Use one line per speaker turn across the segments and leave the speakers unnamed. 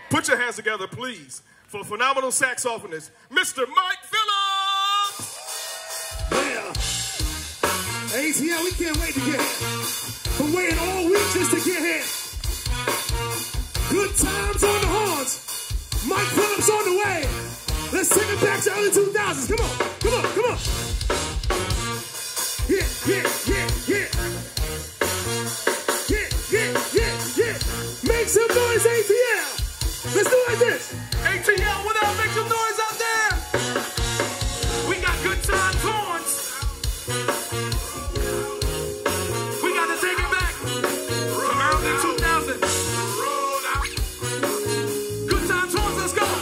Put your hands together, please, for phenomenal saxophonist, Mr. Mike Phillips.
Yeah. ATL, we can't wait to get here. Been waiting all week just to get here. Good times on the horns. Mike Phillips on the way. Let's take it back to early 2000s. Come on, come on, come on. Yeah, yeah, yeah, yeah. Yeah, yeah, yeah, yeah. Make some noise, ATL. Let's do it like this.
ATL, what up? Make some noise out there. We got good times horns. We got to take it back to early 2000s. Good times horns, let's go.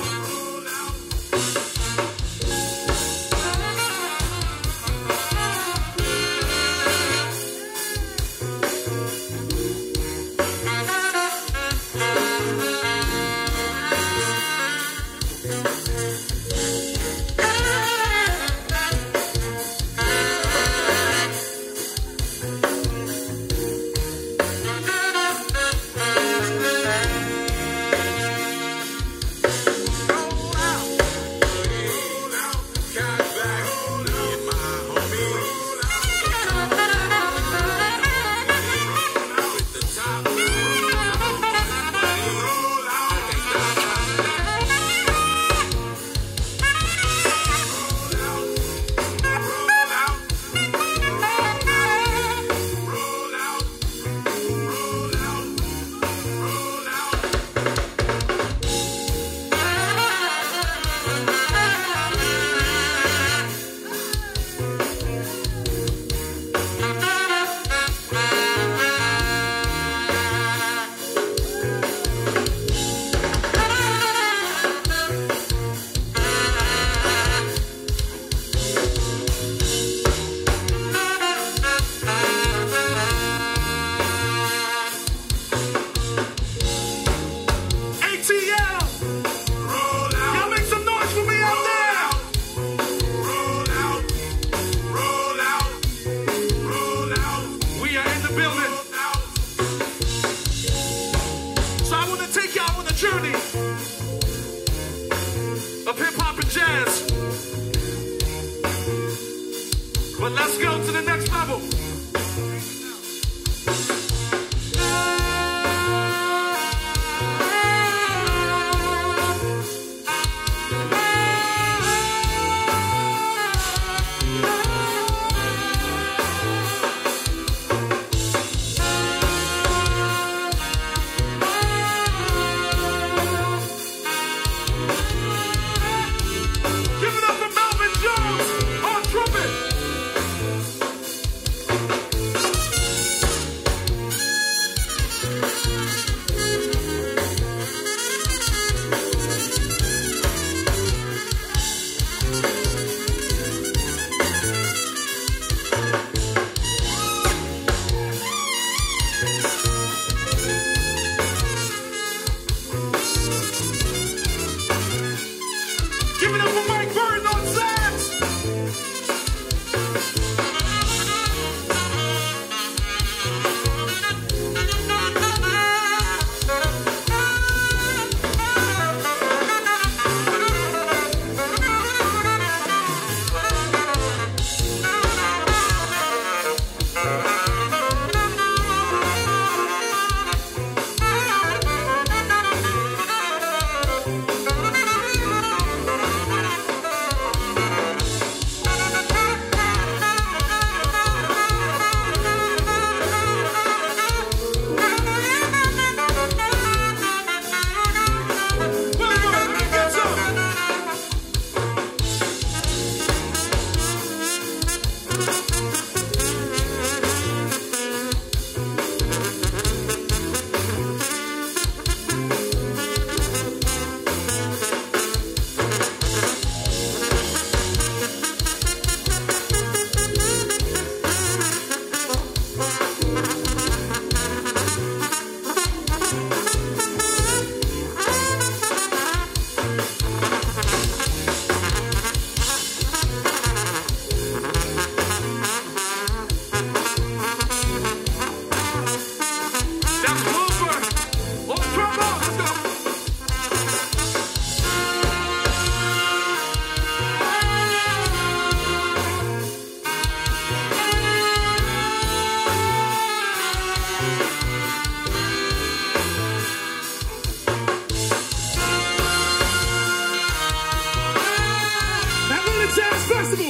Festival.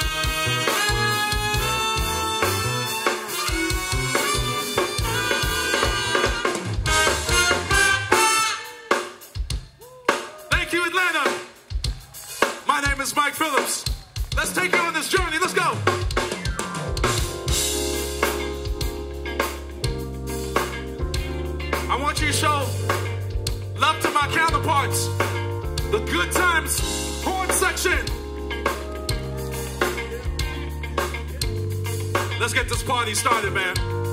Thank you, Atlanta. My name is Mike Phillips. Let's take you on this journey. Let's go. I want you to show love to my counterparts, the Good Times horn section. Let's get this party started, man.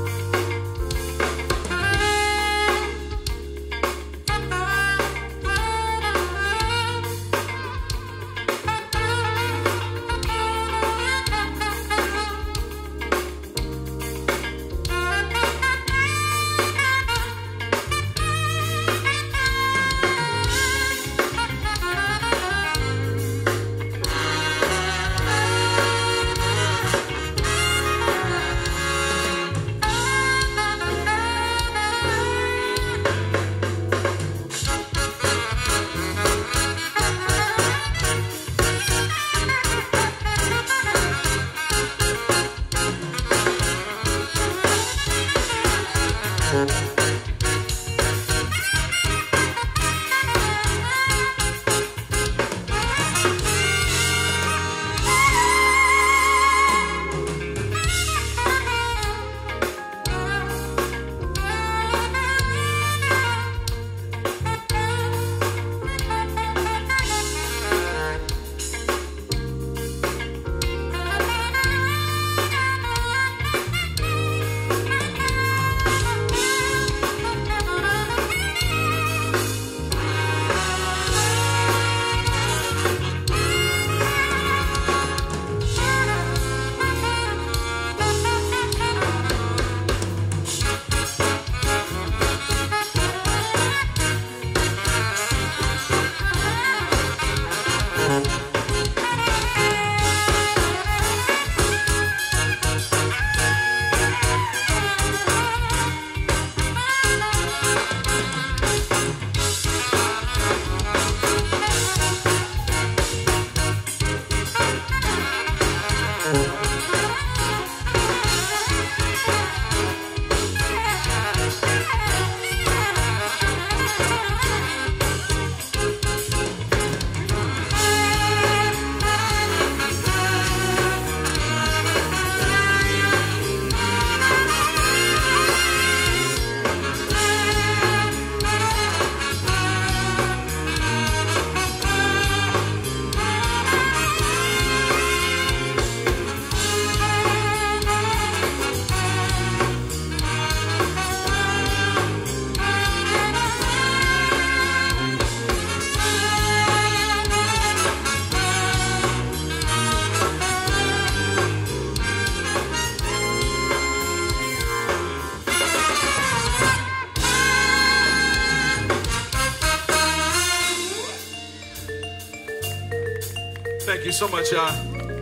Thank you so much, y'all.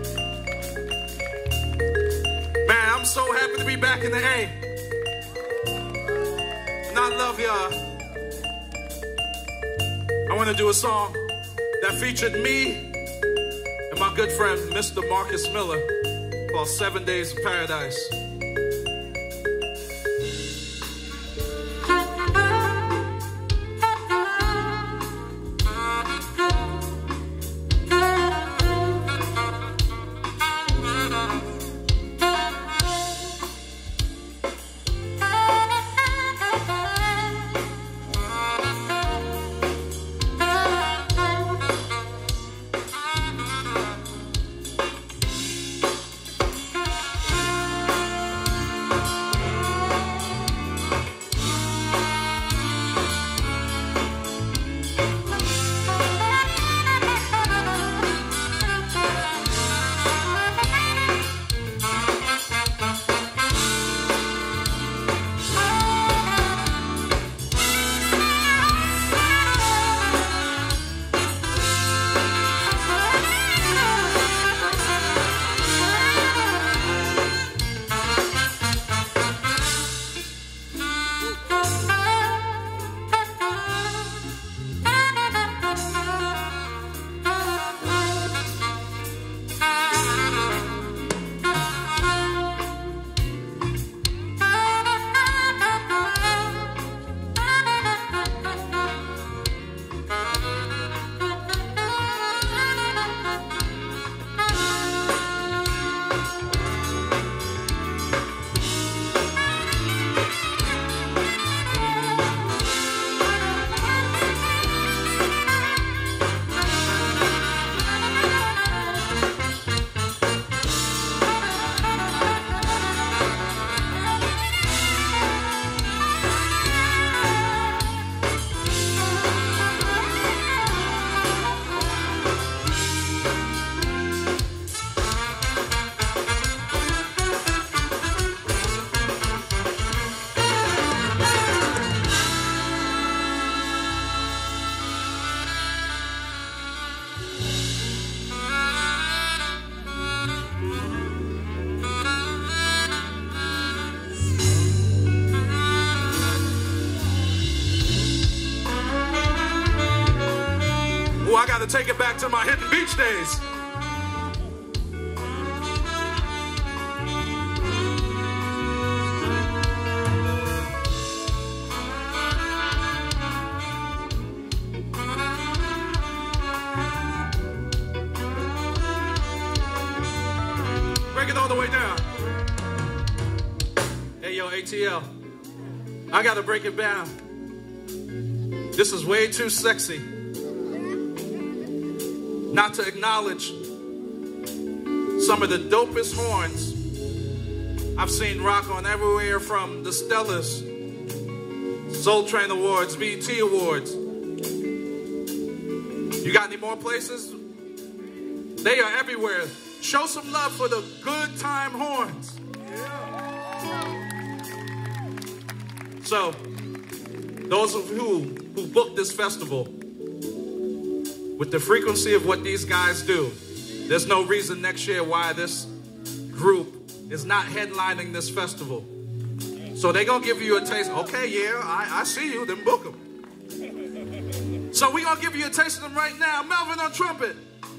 Man, I'm so happy to be back in the A. And I love y'all. I want to do a song that featured me and my good friend, Mr. Marcus Miller, called 7 Days of Paradise. Ooh, I gotta take it back to my Hidden Beach days. Break it all the way down. Hey, yo, ATL. I gotta break it down. This is way too sexy not to acknowledge some of the dopest horns I've seen rock on everywhere from the Stellars, Soul Train Awards, BET Awards. You got any more places? They are everywhere. Show some love for the good time horns. So, those of you who booked this festival, with the frequency of what these guys do, there's no reason next year why this group is not headlining this festival. So they're going to give you a taste. Okay, yeah, I see you, then book them. So we're going to give you a taste of them right now. Melvin on trumpet.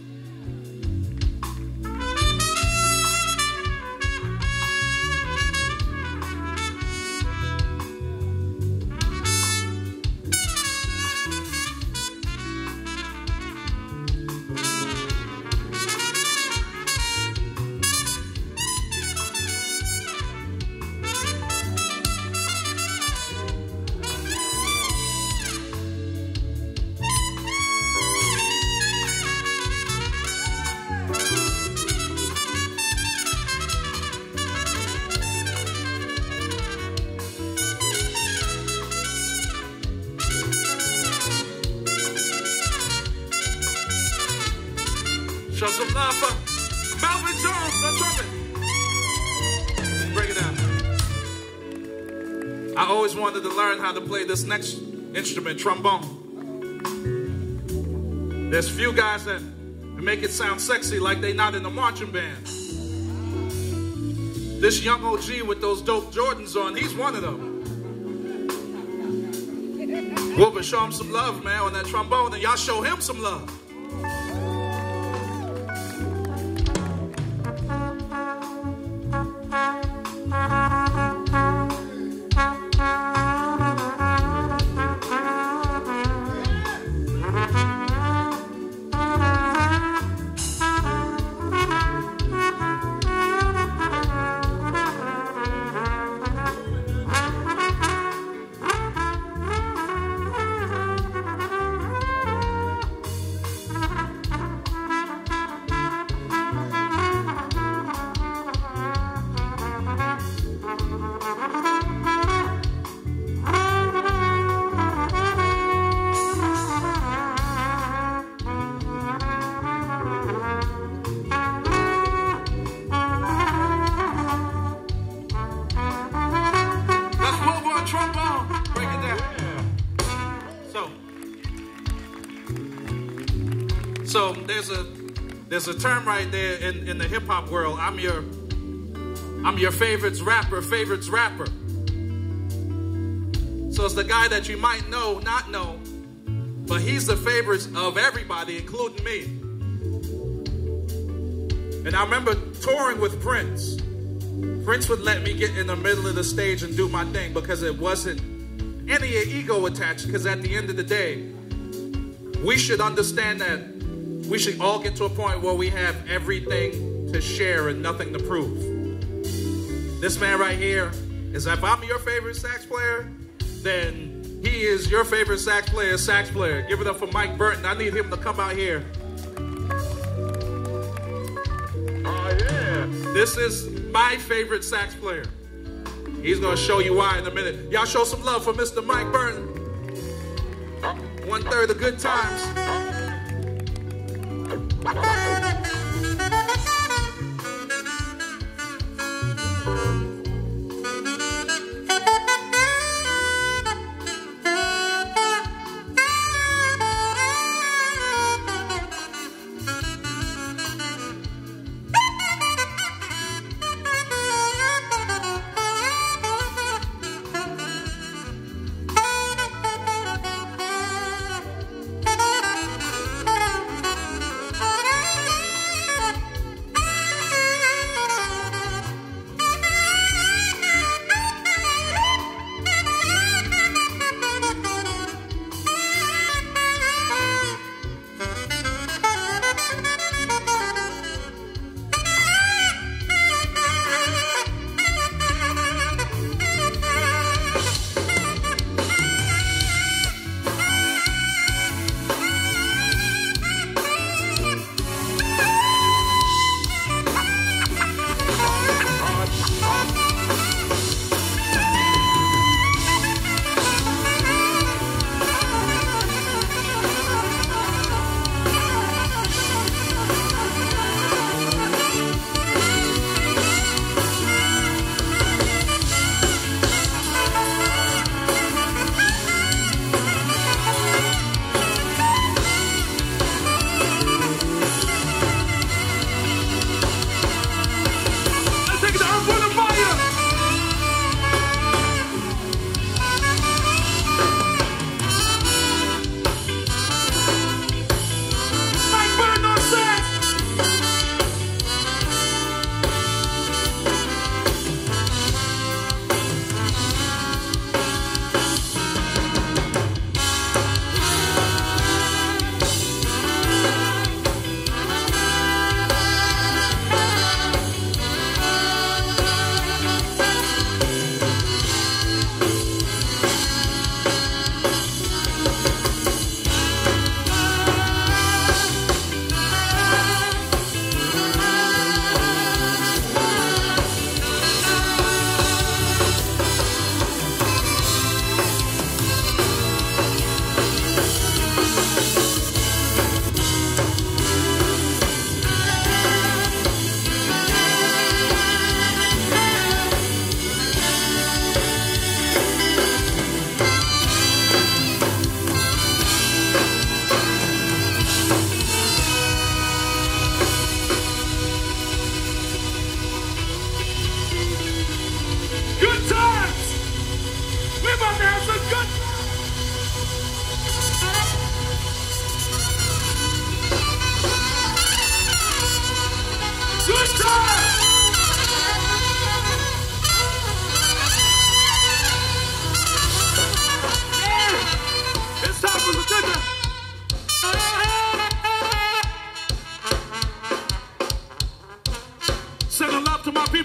Show some love for Melvin Jones, the trumpet. Break it down. I always wanted to learn how to play this next instrument, trombone. There's few guys that make it sound sexy like they not in the marching band. This young OG with those dope Jordans on, he's one of them. Well, but show him some love, man, on that trombone, and y'all show him some love. So there's a term right there in the hip hop world. I'm your favorites rapper. So it's the guy that you might know, not know, but he's the favorites of everybody, including me. And I remember touring with Prince. Prince would let me get in the middle of the stage and do my thing because it wasn't any ego attached. Because at the end of the day, we should understand that we should all get to a point where we have everything to share and nothing to prove. This man right here is, if I'm your favorite sax player, then he is your favorite sax player. Give it up for Mike Burton. I need him to come out here. Oh, yeah. This is my favorite sax player. He's going to show you why in a minute. Y'all show some love for Mr. Mike Burton. 1/3 of Good Times.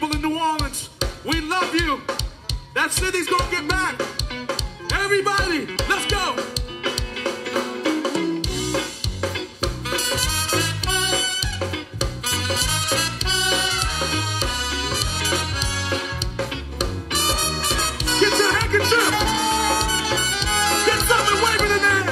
people in New Orleans, we love you. That city's gonna get back. Everybody, let's go. Get your handkerchief. Get something waving in there.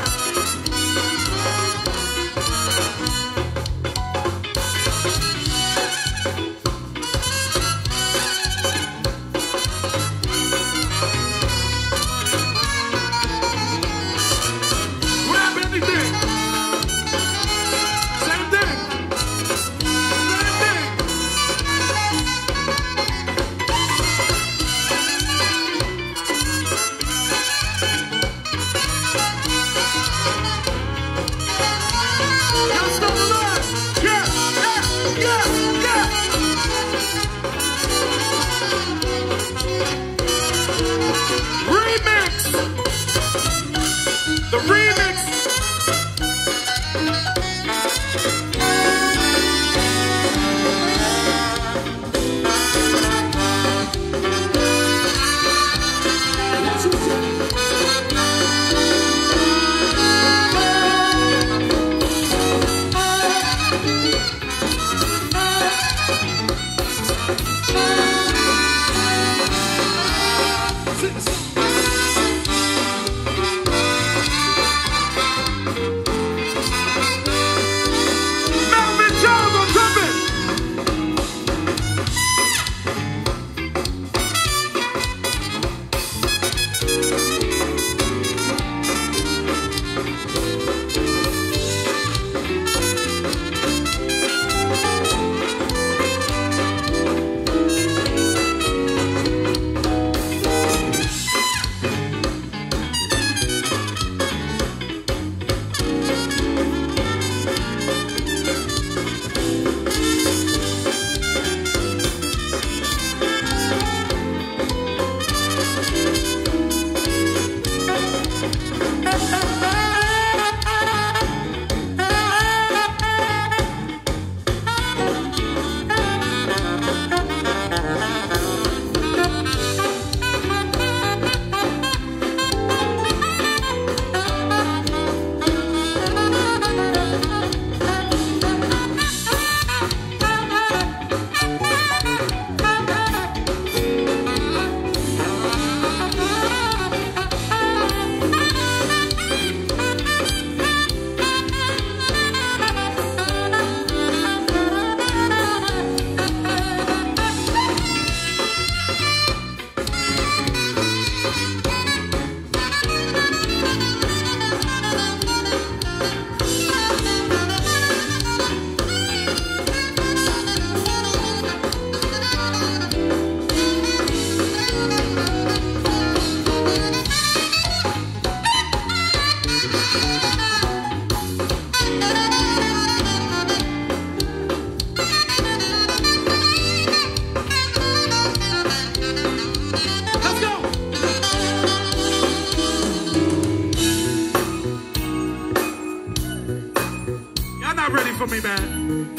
For me, man.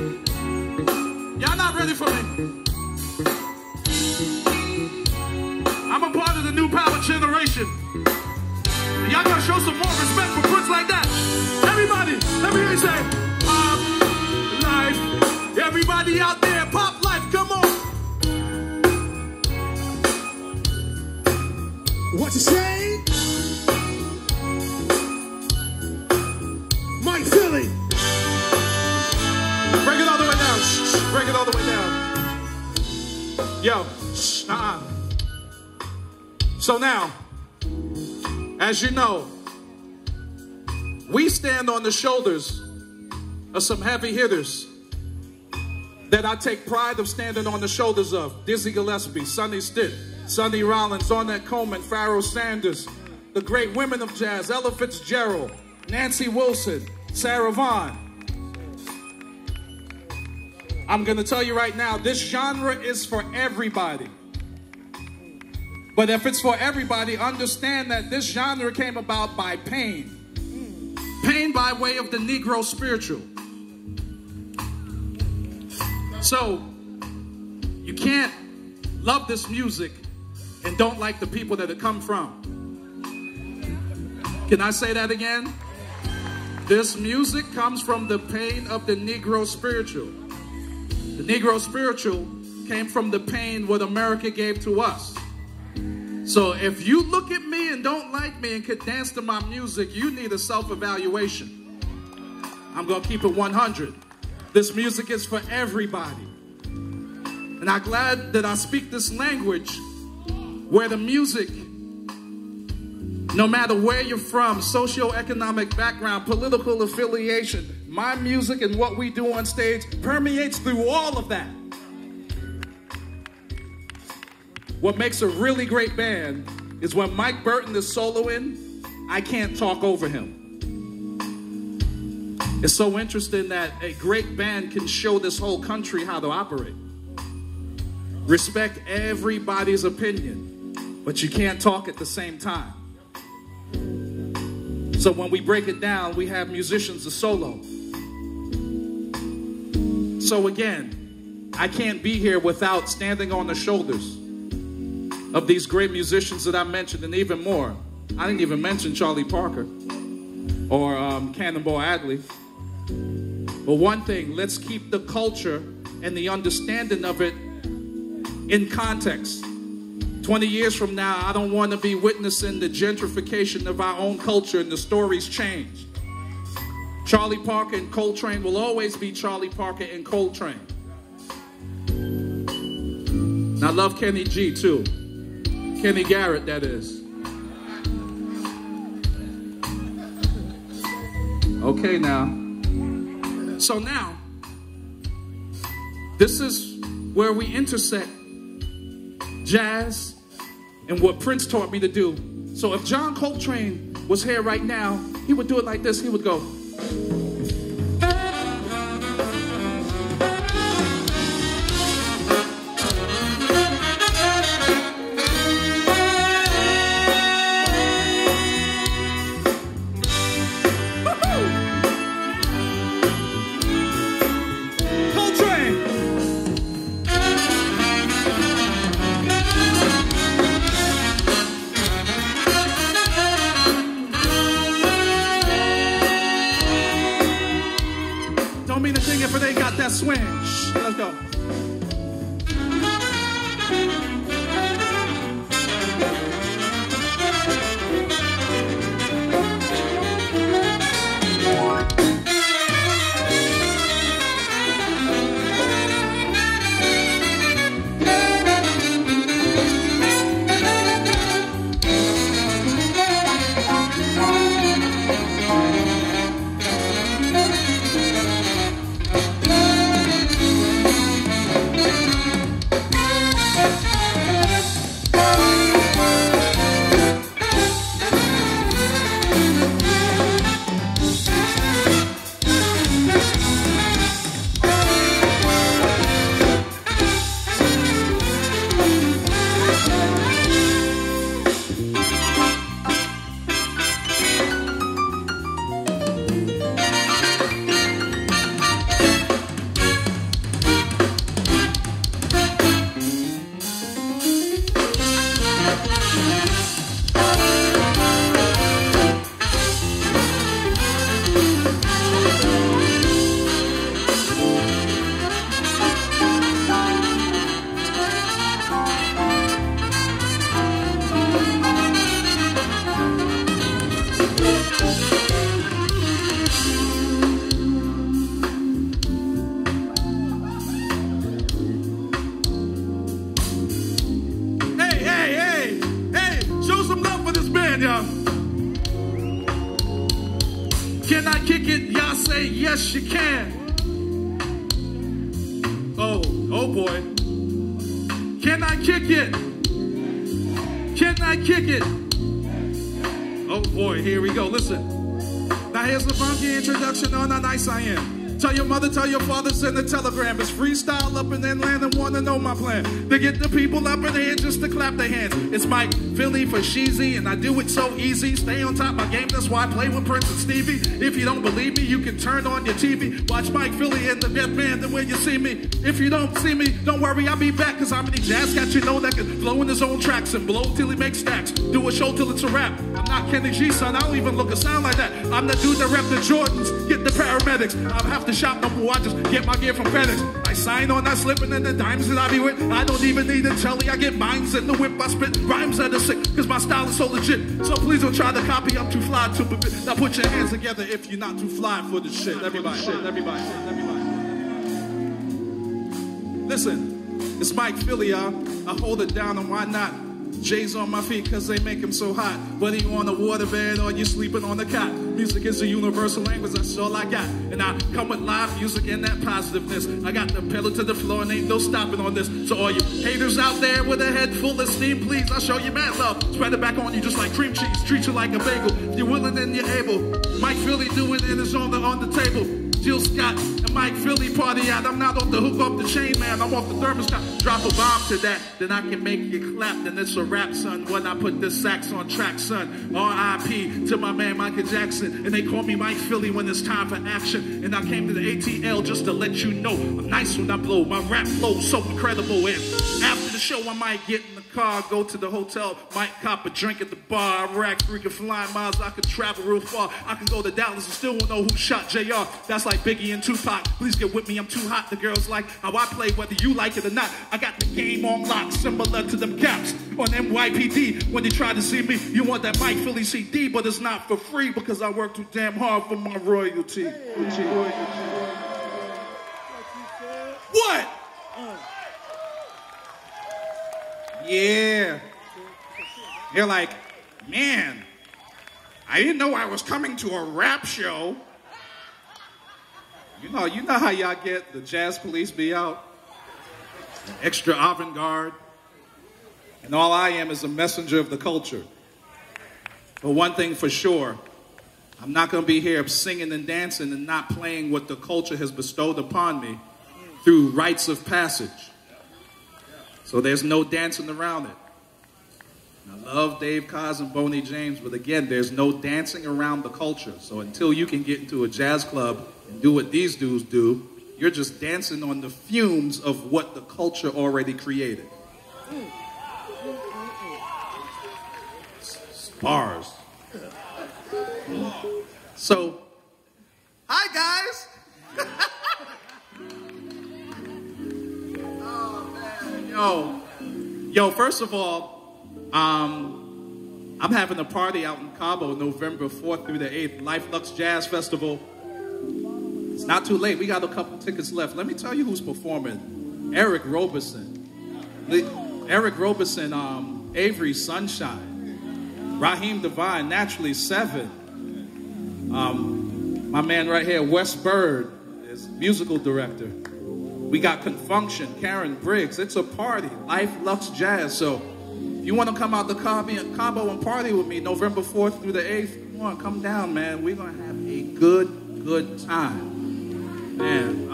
Y'all not ready for me. I'm a part of the new power generation. Y'all gotta show some more respect for Prince like that. Everybody, let me hear you say, pop life. Everybody out there, pop life, come on.
What you say? Mike Philly.
Break it all the way down. Shh, break it all the way down. Yo, So now, as you know, we stand on the shoulders of some heavy hitters that I take pride of standing on the shoulders of. Dizzy Gillespie, Sonny Stitt, Sonny Rollins, Ornette Coleman, Pharoah Sanders, the great women of jazz, Ella Fitzgerald, Nancy Wilson, Sarah Vaughan. I'm going to tell you right now, this genre is for everybody. But if it's for everybody, understand that this genre came about by pain. Pain by way of the Negro spiritual. So, You can't love this music and don't like the people that it come from. Can I say that again? This music comes from the pain of the Negro spiritual. The Negro spiritual came from the pain what America gave to us. So if you look at me and don't like me and could dance to my music, you need a self-evaluation. I'm going to keep it 100. This music is for everybody. And I'm glad that I speak this language where the music, no matter where you're from, socioeconomic background, political affiliation, my music and what we do on stage permeates through all of that. What makes a really great band is when Mike Burton is soloing, I can't talk over him. It's so interesting that a great band can show this whole country how to operate. Respect everybody's opinion, but you can't talk at the same time. So when we break it down, we have musicians a solo. So again, I can't be here without standing on the shoulders of these great musicians that I mentioned, and even more. I didn't even mention Charlie Parker or Cannonball Adderley. But one thing, let's keep the culture and the understanding of it in context. 20 years from now, I don't want to be witnessing the gentrification of our own culture and the stories change. Charlie Parker and Coltrane will always be Charlie Parker and Coltrane. And I love Kenny G too. Kenny Garrett, that is. Okay now. So now, this is where we intersect jazz and what Prince taught me to do. So if John Coltrane was here right now, he would do it like this. He would go. Swing. Shh, let's go. Can I kick it? Y'all say yes, you can. Oh boy. Can I kick it? Can I kick it? Oh boy, here we go. Listen. Now here's the funky introduction on how nice I am. Tell your mother, tell your father, send a telegram. It's freestyle up in inland and wanna know my plan. To get the people up in here just to clap their hands. It's Mike Philly for Sheezy, and I do it so easy. Stay on top of my game, that's why I play with Prince and Stevie. If you don't believe me, you can turn on your TV. Watch Mike Philly and the Death Band, and when you see me. If you don't see me, don't worry, I'll be back. Cause how many jazz cats you know that can flow in his own tracks and blow till he makes stacks. Do a show till it's a rap. I'm not Kenny G, son, I don't even look or sound like that. I'm the dude that rep the Jordans, get the paramedics. I don't have to shop no more, I just get my gear from FedEx. I sign on that slipping and the dimes that I be with. I don't even need a telly, I get mines in the whip. I spit rhymes that are sick, cause my style is so legit. So please don't try to copy, I'm too fly to be. Now put your hands together if you're not too fly for the shit. Everybody. Listen, it's Mike Philly, y'all. I hold it down and why not? J's on my feet cause they make him so hot. Whether you on the waterbed or you sleeping on the cot. Music is a universal language, that's all I got. And I come with live music and that positiveness. I got the pedal to the floor and ain't no stopping on this. So all you haters out there with a head full of steam, please, I'll show you mad love. Spread it back on you just like cream cheese. Treat you like a bagel. If you're willing and you're able. Mike Philly do it and it's on the table. Jill Scott and Mike Philly party out. I'm not off the hook, off the chain, man. I'm off the thermostat. Drop a bomb to that, then I can make you clap. Then it's a rap, son. When I put this sax on track, son. R.I.P. to my man Michael Jackson. And they call me Mike Philly when it's time for action. And I came to the ATL just to let you know I'm nice when I blow. My rap flow so incredible. And after the show, I might get in the car, go to the hotel, might cop a drink at the bar. Iraq, freaking flying miles, I could travel real far. I can go to Dallas and still won't know who shot JR. That's like Biggie and Tupac. Please get with me, I'm too hot. The girls like how I play, whether you like it or not. I got the game on lock, similar to them caps on NYPD. When you try to see me, you want that Mike Philly CD, but it's not for free because I work too damn hard for my royalty. What? Yeah. You're like, man, I didn't know I was coming to a rap show. You know how y'all get the jazz police be out? Extra avant-garde. And all I am is a messenger of the culture. But one thing for sure, I'm not going to be here singing and dancing and not playing what the culture has bestowed upon me through rites of passage. So there's no dancing around it. I love Dave Koz and Boney James, but again, there's no dancing around the culture. So until you can get into a jazz club and do what these dudes do, you're just dancing on the fumes of what the culture already created. Bars. So, hi guys. Oh man, yo, first of all, I'm having a party out in Cabo November 4th through the 8th, Life Lux Jazz Festival. It's not too late, we got a couple tickets left. Let me tell you who's performing. Eric Roberson, Avery Sunshine, Raheem Devine, Naturally 7. My man right here, Wes Bird, is musical director. We got Confunction, Karen Briggs. It's a party, Life Lux Jazz. So if you want to come out to Cabo and party with me November 4th through the 8th, come on, come down, man. We're going to have a good time. Man,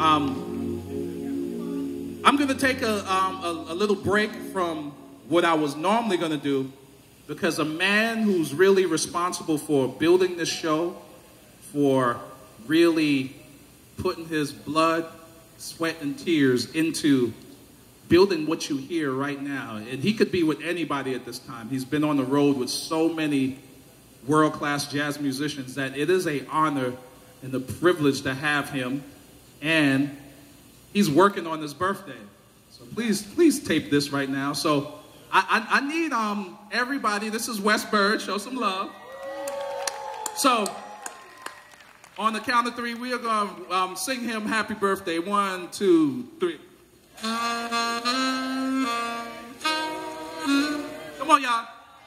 I'm going to take a little break from what I was normally going to do because a man who's really responsible for building this show, for really putting his blood, sweat, and tears into building what you hear right now. And he could be with anybody at this time. He's been on the road with so many world-class jazz musicians that it is an honor and a privilege to have him. And he's working on his birthday. So please tape this right now. So I need everybody. This is Wes Bird. Show some love. So on the count of 3, we are going to sing him happy birthday. 1, 2, 3. Come on, y'all.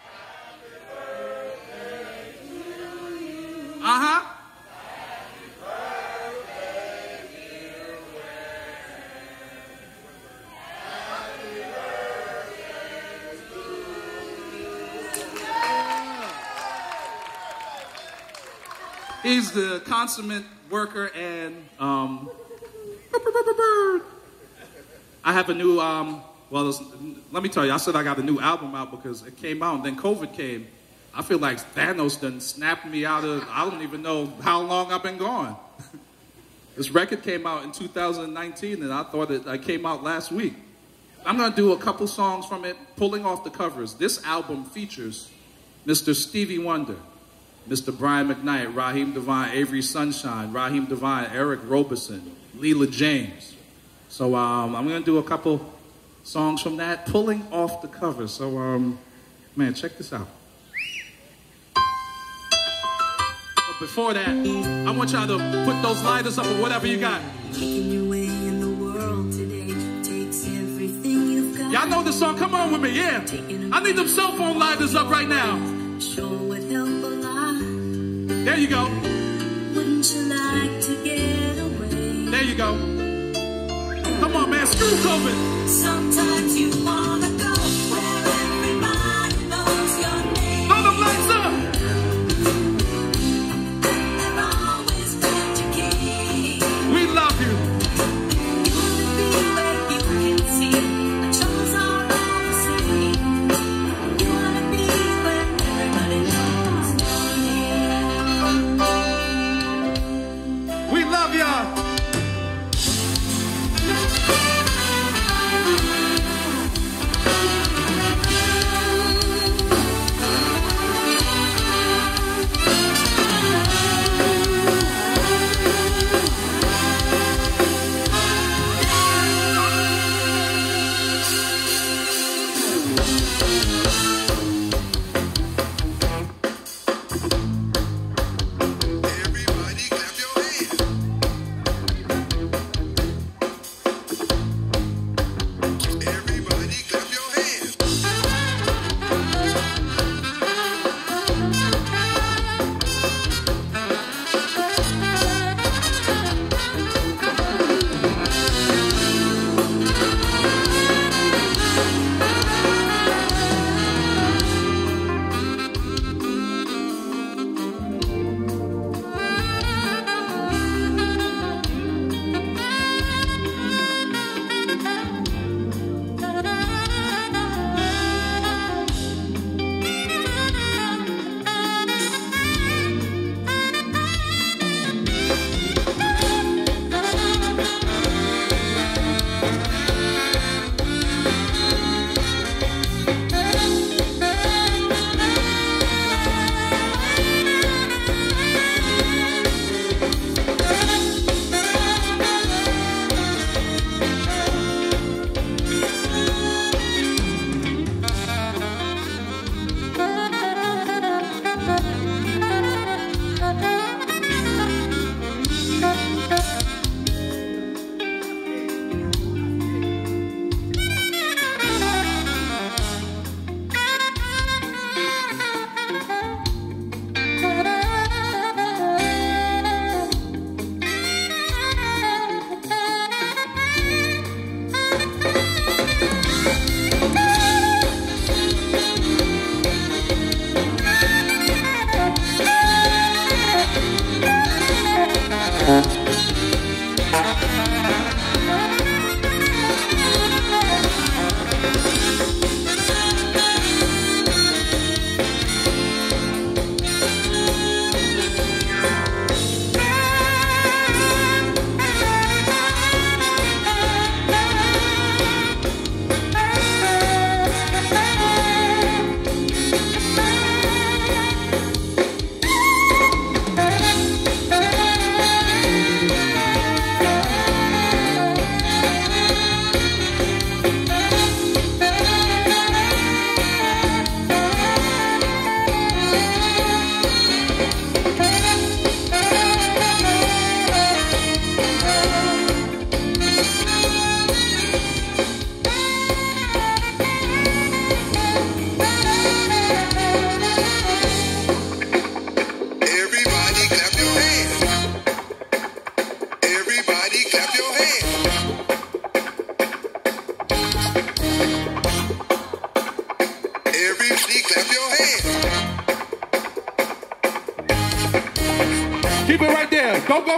Uh-huh. He's the consummate worker, and I have a new, let me tell you, I said I got a new album out because it came out and then COVID came. I feel like Thanos done snapped me out of, I don't even know how long I've been gone. This record came out in 2019 and I thought it came out last week. I'm gonna do a couple songs from it, pulling off the covers. This album features Mr. Stevie Wonder, Mr. Brian McKnight, Raheem Devine, Avery Sunshine, Raheem Devine, Eric Roberson, Leela James. So I'm gonna do a couple songs from that, pulling off the cover. So man, check this out. But before that, I want y'all to put those lighters up or whatever you got.
Making your way in the world today takes everything you've got.
Y'all know this song, come on with me, yeah. I need them cell phone lighters up right now.
Sure would help a lot.
There you go.
Wouldn't you like to get away?
There you go. Come on, man, screw COVID.
Sometimes you wanna go where everybody knows your name.
Throw them lights up.
And they're always glad to keep.
We love you.
You wanna be where you can see the troubles are all the same. You wanna be where everybody knows your name.
We love y'all.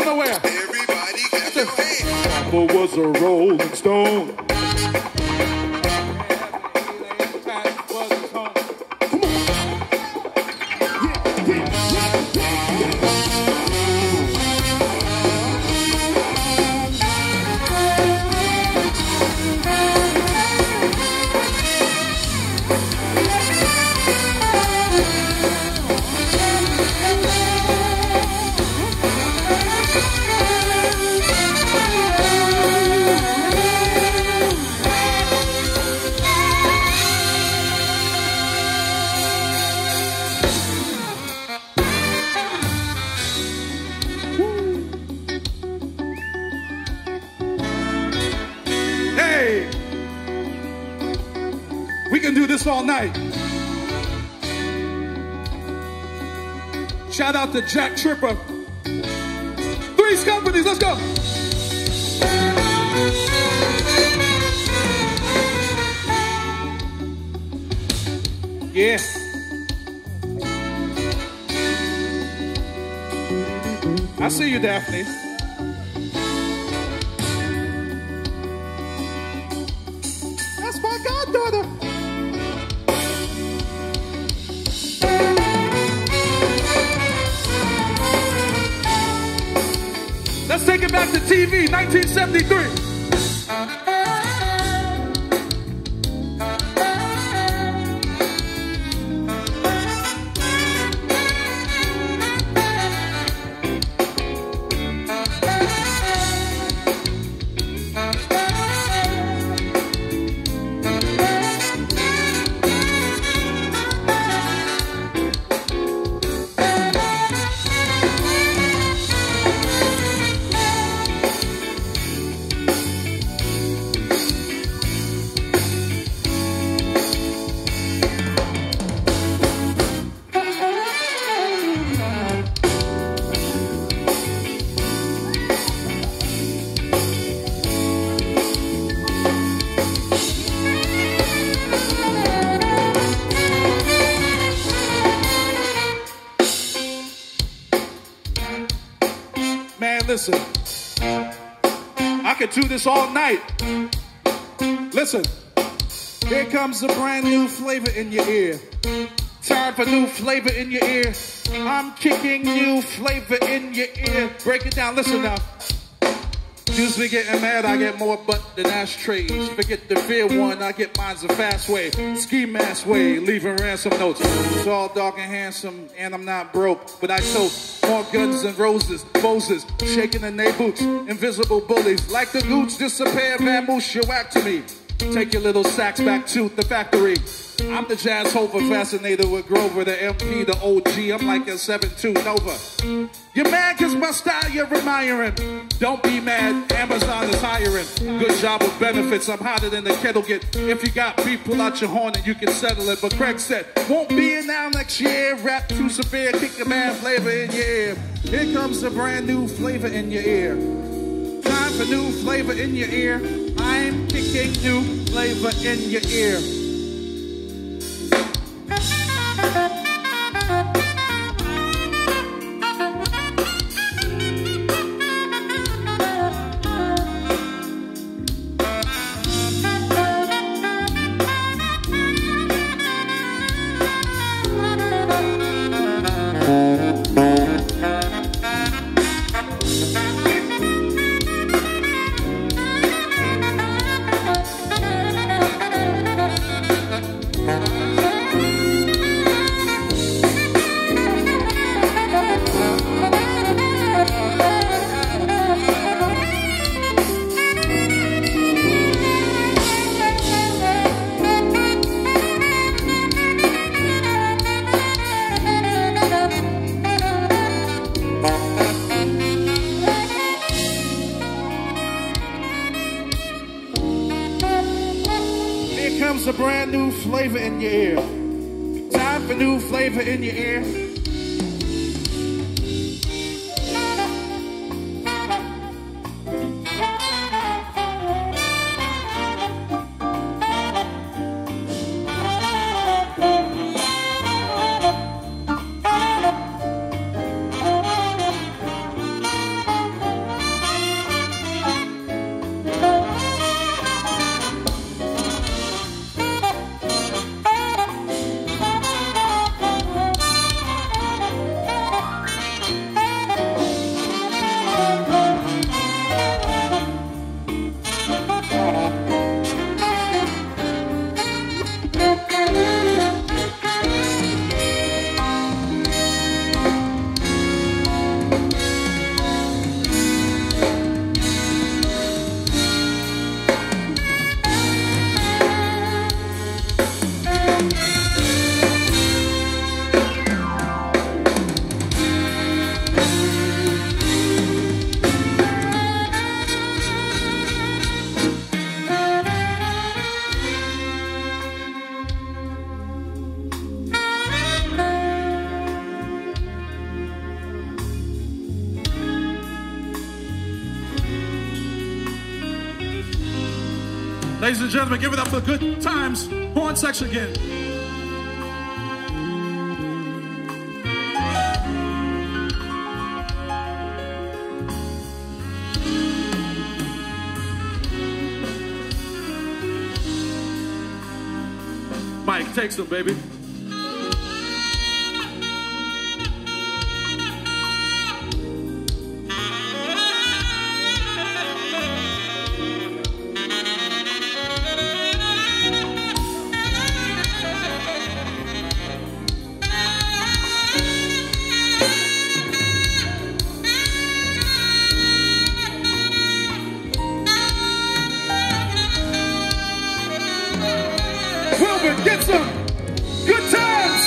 nowhere.
Everybody clap your hands.
Papa was a Rolling Stone. All night. Shout out to Jack Tripper. Three's Companies, let's go. Yeah. I see you, Daphne. That's my goddaughter. Let's take it back to TV, 1973. Listen, I could do this all night. Listen, here comes a brand new flavor in your ear. Time for new flavor in your ear. I'm kicking new flavor in your ear. Break it down, listen now. Usually getting mad, I get more butt than ashtrays. Forget the fear one, I get mine's a fast way. Ski mask way, leaving ransom notes. Tall, dark, and handsome, and I'm not broke. But I sold more guns than roses, Moses, shaking in their boots. Invisible bullies, like the gooch, disappear, vamoose, you whack to me. Take your little sacks back to the factory. I'm the jazz hover, fascinated with Grover, the MP, the OG. I'm like a 7-2 Nova. You're mad cause my style you're admiring. Don't be mad, Amazon is hiring. Good job with benefits, I'm hotter than the kettle get. If you got beef, pull out your horn and you can settle it. But Craig said, won't be in now next year. Rap too severe, kick your man flavor in your ear. Here comes a brand new flavor in your ear. Time for new flavor in your ear. I'm kicking new flavor in your ear. A brand new flavor in your ear. Time for new flavor in your ear.
Ladies and gentlemen, give it up for Good Times horn section again. Mike, take some, baby.
Get some good times.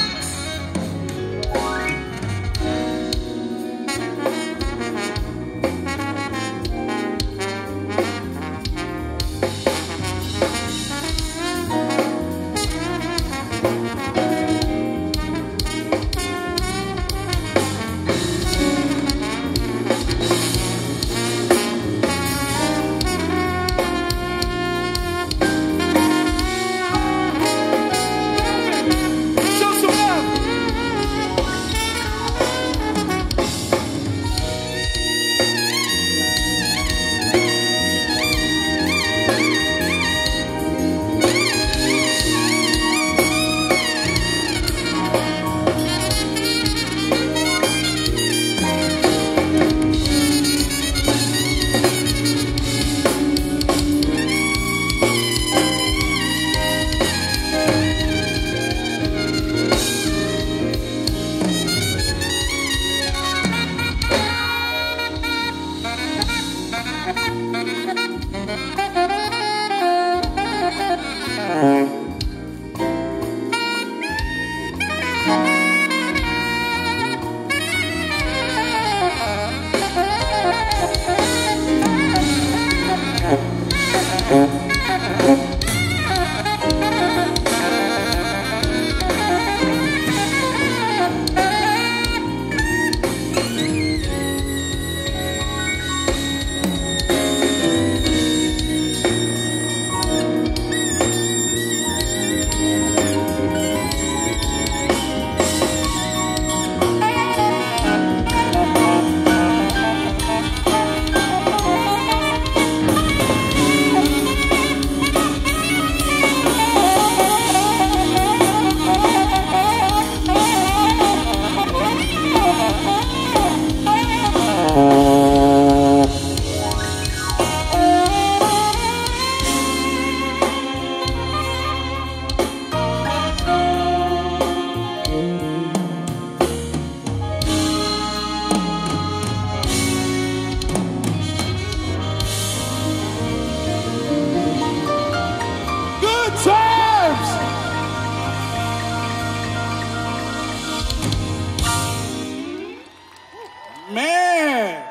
Man.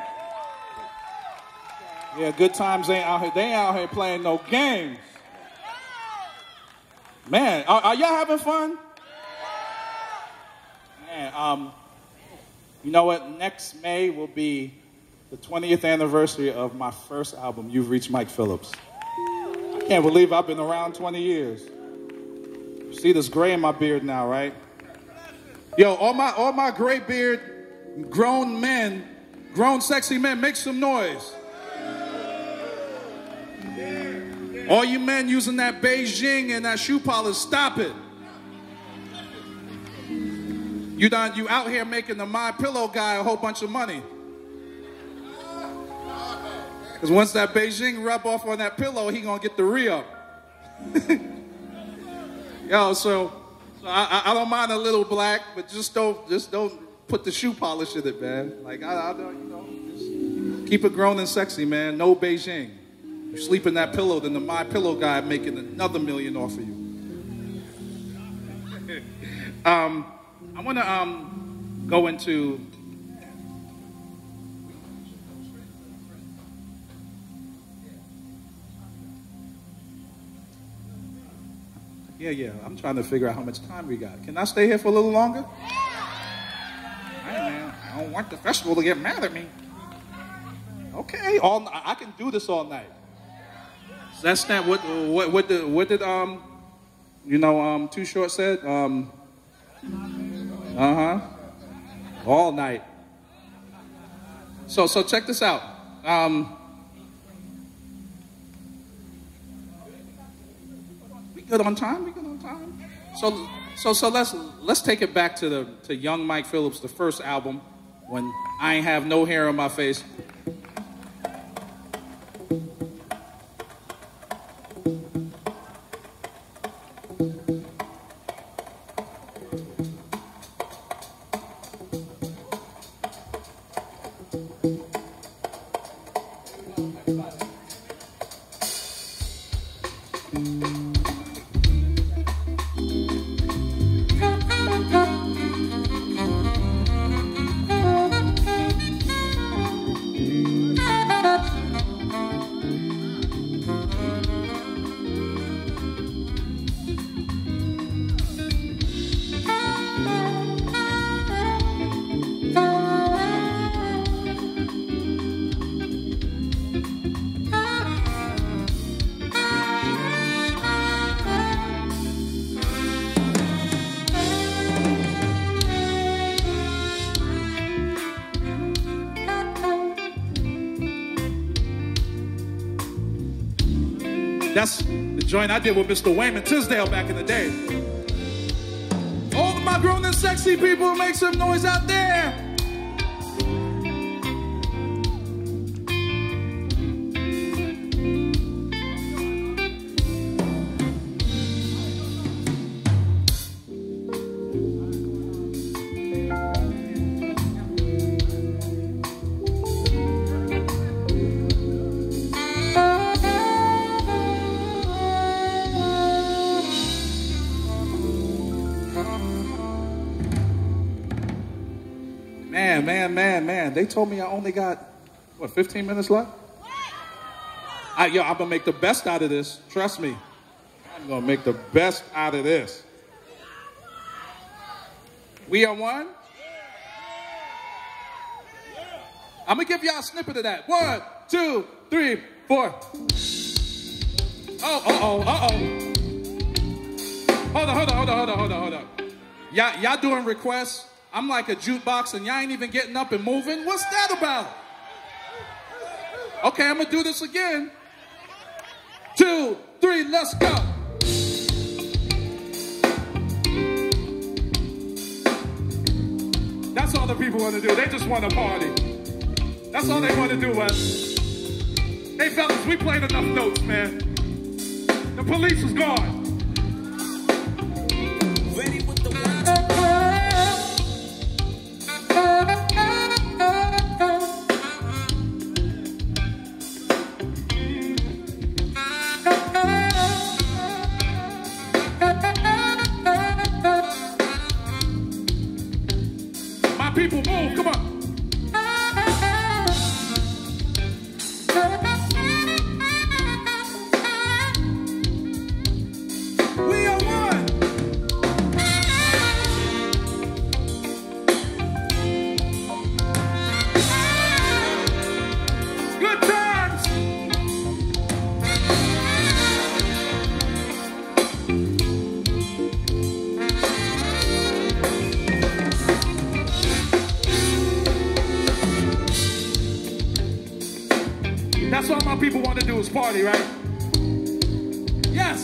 Yeah, Good Times ain't out here. They ain't out here playing no games. Man, are y'all having fun? Man, you know what? Next May will be the 20th anniversary of my first album, You've Reached Mike Phillips. I can't believe I've been around 20 years. You see this gray in my beard now, right? Yo, all my gray beard, grown men, grown sexy men, make some noise. All you men using that Beijing and that shoe polish, stop it. You out here making the My Pillow guy a whole bunch of money. Because once that Beijing rub off on that pillow, he gonna get the re-up. Yo, so I don't mind a little black, but just don't put the shoe polish in it, man. Like I don't, you know, just keep it grown and sexy, man. No Beijing. You sleep in that pillow, then the My Pillow guy making another $1 million off of you. I want to go into yeah. I'm trying to figure out how much time we got. Can I stay here for a little longer? Hey man, I don't want the festival to get mad at me. Okay, I can do this all night. That's not what did Too Short said? All night. So check this out. We good on time? So let's take it back to young Mike Phillips, the first album, when I ain't have no hair on my face. That's the joint I did with Mr. Wayman Tisdale back in the day. All of my grown and sexy people, make some noise out there. Man, they told me I only got, 15 minutes left? I'm going to make the best out of this. Trust me. I'm going to make the best out of this. We are one? I'm going to give y'all a snippet of that. 1, 2, 3, 4. Hold on. Y'all doing requests? I'm like a jukebox and y'all ain't even getting up and moving. What's that about? Okay, I'm gonna do this again. 2, 3, let's go. That's all the people want to do. They just want to party. That's all they want to do, Wes. Hey, fellas, we played enough notes, man. The police is gone.
Ready with the
My people move, come on. We are one. Good times. That's all my people want to do is party, right? Yes.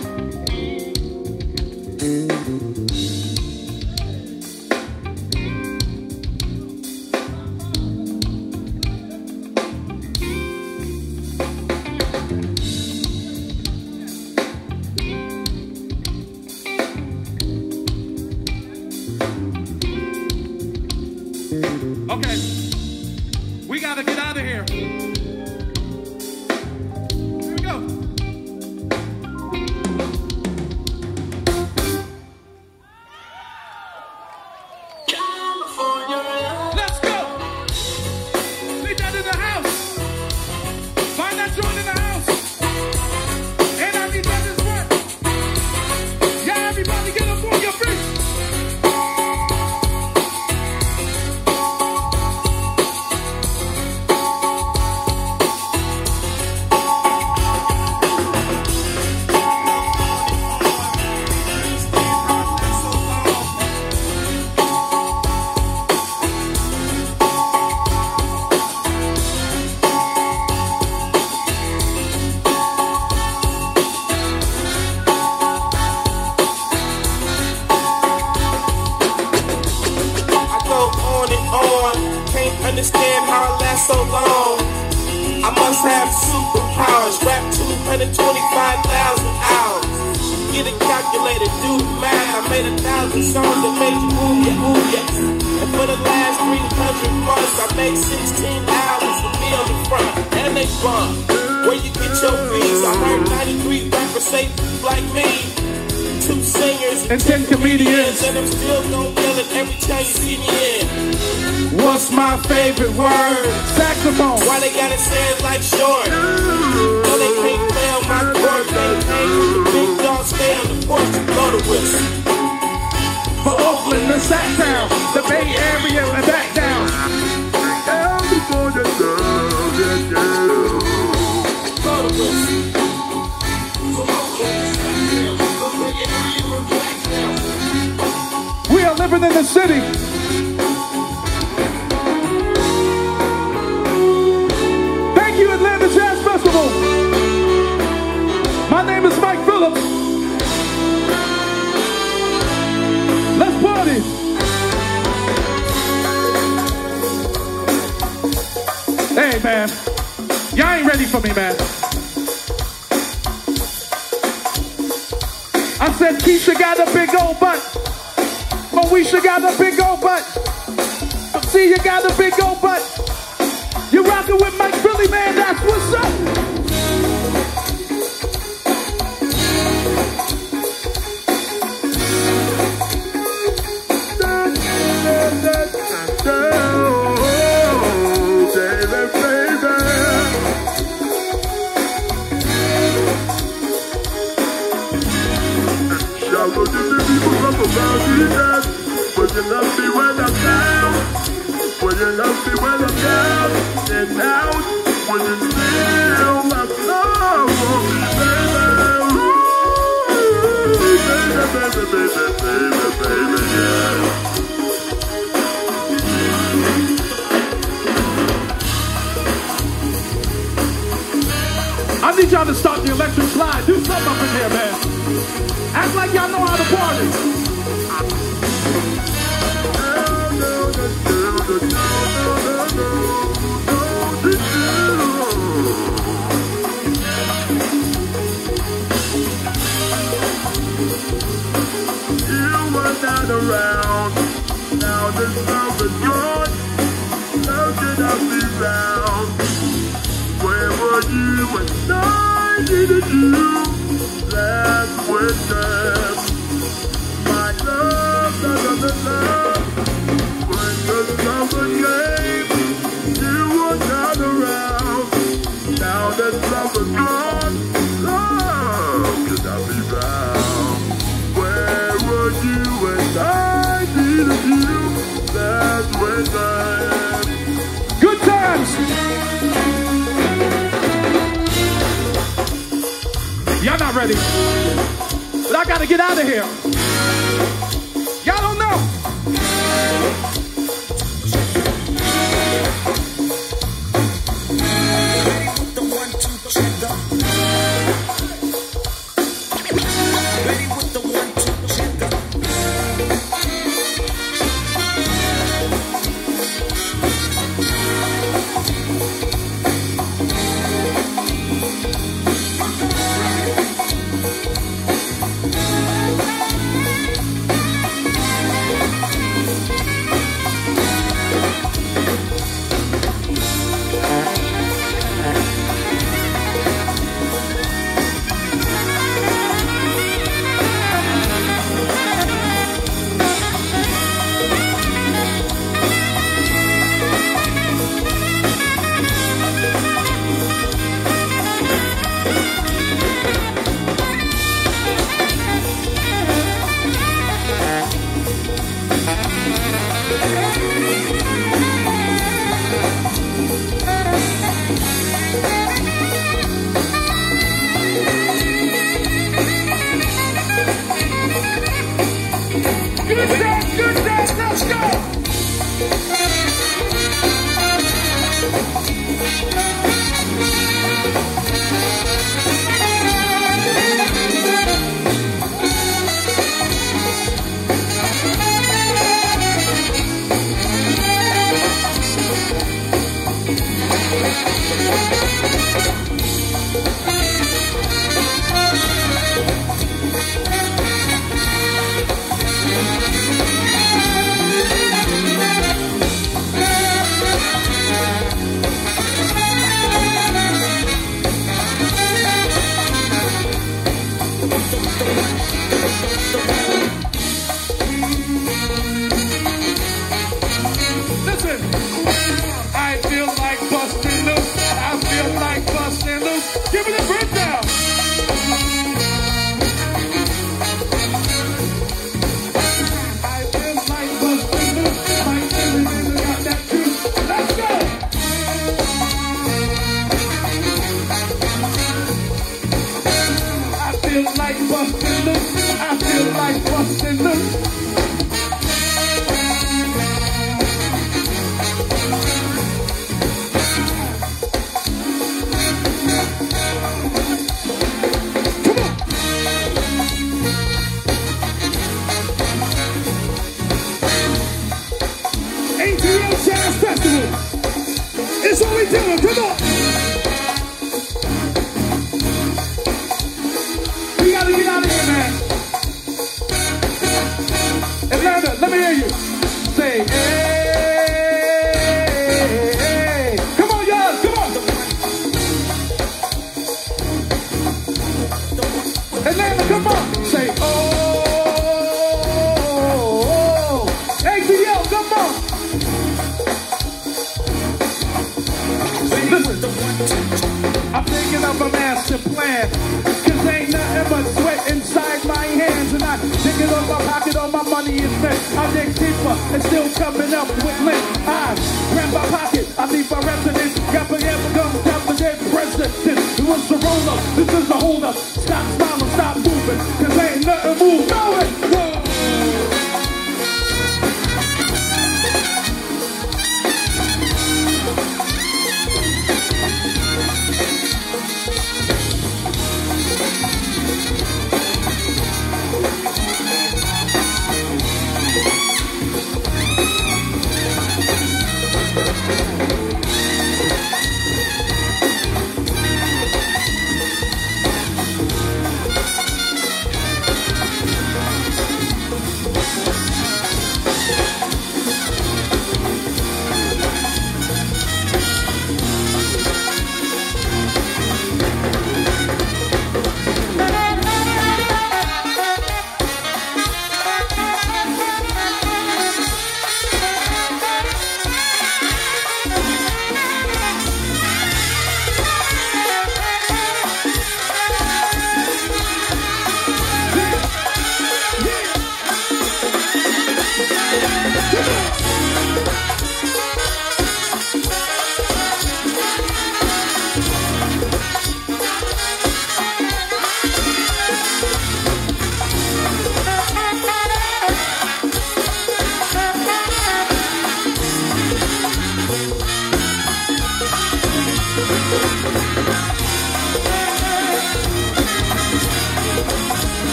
Okay. We got to get out of here.
I must have superpowers. Rap 225,000 hours. Get it calculated, do the math. I made 1,000 songs that made you ooh yeah, ooh yeah. And for the last 300 months, I made 16 albums with me on the front, and they bump. Where you get your beats? I heard 93 rappers say like me. 2 singers
and 10 comedians.
And I'm still gon' yell it every time you see me in.
What's my favorite word? Saxophone.
Why they gotta say it like short? No, they can't play on my court. They can't. The big dogs stay on the porch and blow the whistle.
For Oakland, the Sacktown, the Bay Area, and back down.
Blow the whistle.
We are living in the city. Thank you, Atlanta Jazz Festival. My name is Mike Phillips. Let's party. Hey, man. Y'all ain't ready for me, man. I said Keisha got a big old butt. Moesha got a big old butt. See, you got a big old butt. You rockin' with Mike Philly, man. That's what's up.
Would you love me when I'm down? Would you love me when I'm down and out? Would you still have love for me, baby? Ooh, baby, yeah.
I need y'all to start the electric slide. Do something up in here, man. Act like y'all know how to party.
Not around. Now this love is gone. How could I be found? Where were you when I needed you last winter? My love, love. When the summer came, you were not around. Now that love is gone. How could I be found? Where were you when I needed you last winter?
Good times. Y'all not ready. But I gotta get out of here. Y'all don't know.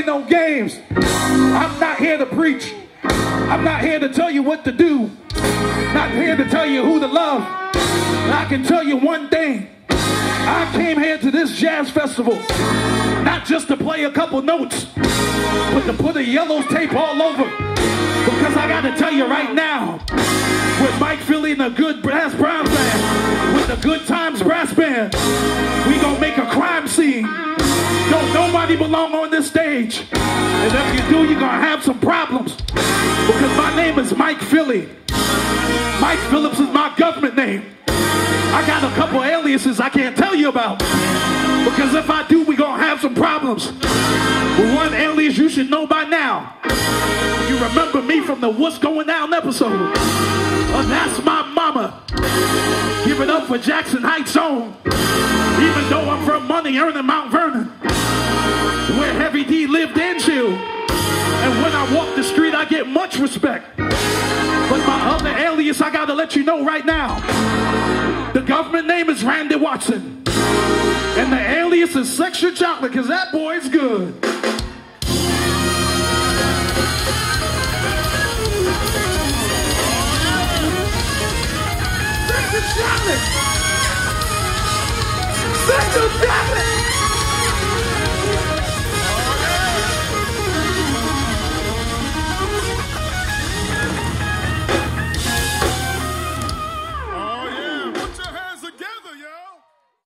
no games. I'm not here to preach. I'm not here to tell you what to do. Not here to tell you who to love. I can tell you one thing. I came here to this jazz festival not just to play a couple notes, but to put a yellow tape all over. Because I got to tell you right now, with Mike Philly and the good brass Brown band, with the Good Times brass band, we gonna make a crime scene. Don't nobody belong on this stage. And if you do, you're gonna have some problems. Because my name is Mike Philly. Mike Phillips is my government name. I got a couple aliases I can't tell you about. Because if I do, we're gonna have some problems. But one alias you should know by now. You remember me from the What's Going Down episode. That's my mama. Give it up for Jackson Heights own. Even though I'm from money earning Mount Vernon, where Heavy D lived and chilled. And when I walk the street, I get much respect. But my other alias, I gotta let you know right now. The government name is Randy Watson. And the alias is Sexual Chocolate, because that boy's good.